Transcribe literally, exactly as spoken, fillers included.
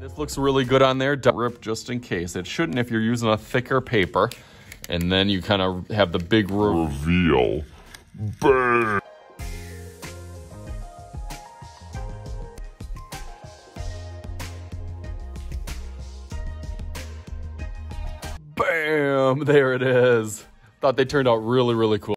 This looks really good on there. Don't rip just in case. It shouldn't if you're using a thicker paper. And then you kind of have the big reveal. Bang! Bam! There it is. Thought they turned out really, really cool.